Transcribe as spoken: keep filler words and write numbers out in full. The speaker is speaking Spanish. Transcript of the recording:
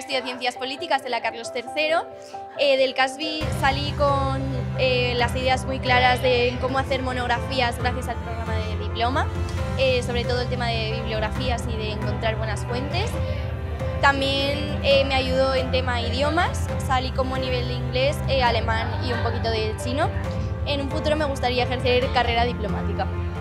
estudio Ciencias Políticas en la Carlos tercero. Eh, del CASBI salí con eh, las ideas muy claras de cómo hacer monografías gracias al programa de diploma, eh, sobre todo el tema de bibliografías y de encontrar buenas fuentes. También eh, me ayudó en tema idiomas, salí como nivel de inglés, eh, alemán y un poquito de chino. En un futuro me gustaría ejercer carrera diplomática.